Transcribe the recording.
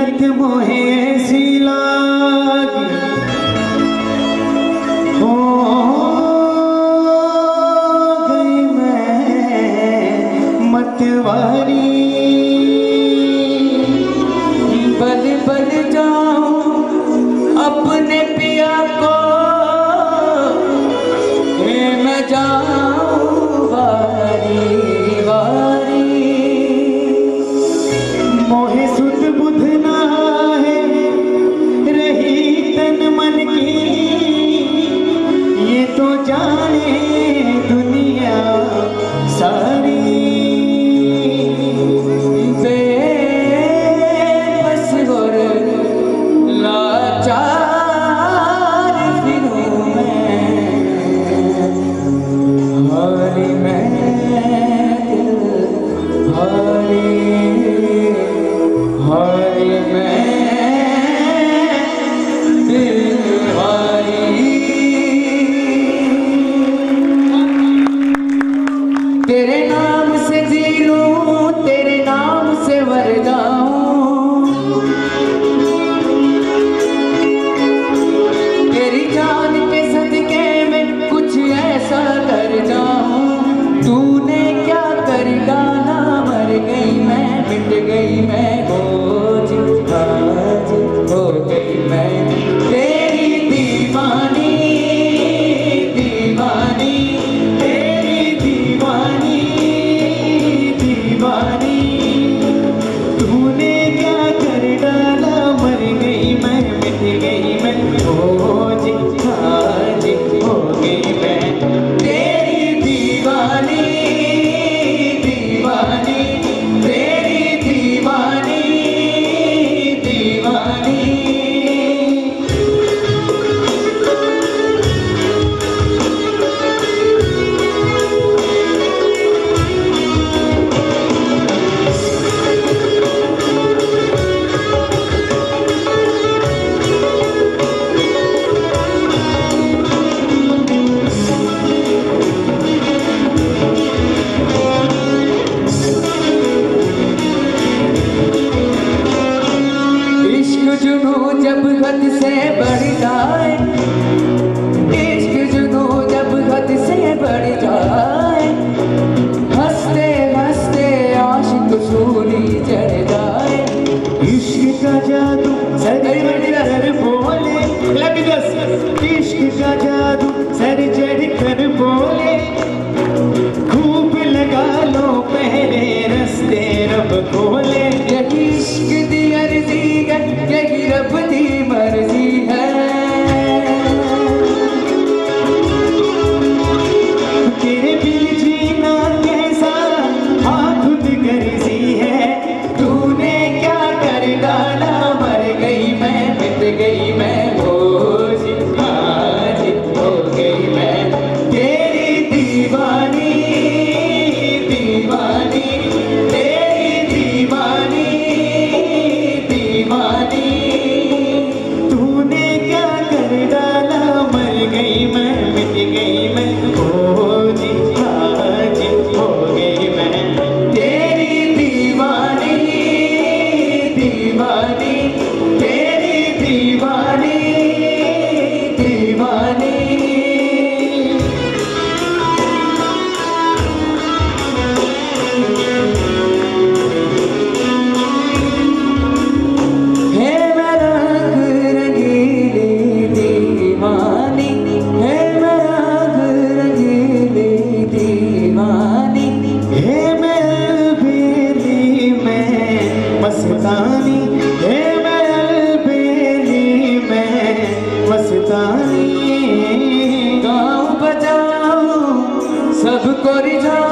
लत मोहे ऐसी लागी हो गई मैं मतवारी। बल बल जाऊं अपने पिया को मैं जाऊं वारी वारी। मोहे सुध बुध ना है रही तन मन की ये तो जाने दुनिया सारी। बेबस और लाचार फिरूं मैं हारी मैं हारी हारी मैं हारी। तेरे नाम से जी लूं तेरे नाम से मर जाऊं तेरी जान के सदके में कुछ ऐसा कर जाऊं। तूने क्या कर डाला मर गई मैं मिट गई मैं बोझ आज हो गई मैं तेरी दीवानी दीवानी तेरी दीवानी दीवानी। तूने क्या कर डाला मर गई मैं मिट गई मैं बोझ आज हो गई मैं तेरी दीवानी दीवानी तेरी दीवानी दीवानी। जब हद से बढ़ जाए इश्क जुनू जब हद से बढ़ जाए हंसते हंसते आशिक सूली चढ़ जाए। इश्क का जादू सर बोले इश्क का जादू सर चढ़ कर बोले खूब लगा लो पहले रस्ते रब खोले। यही इश्क दी अर्जी है यही रब दी मर्जी है तेरे बिन जीना कैसा हाँ खुद गर्जी है। तूने क्या कर डाला मर गई मैं मिट गई मैं बोझ आज हो गई मैं तेरी दीवानी दीवानी तेरी दीवानी दीवानी। तूने क्या कर डाला मर गई मैं मिट गई मैं बोझ आज हो गई मैं तेरी दीवानी दीवानी तेरी दीवानी दीवानी। मस्तानी है मैं अलबेली में मस्तानी। गाँव बजाऊं सबको रिझाऊं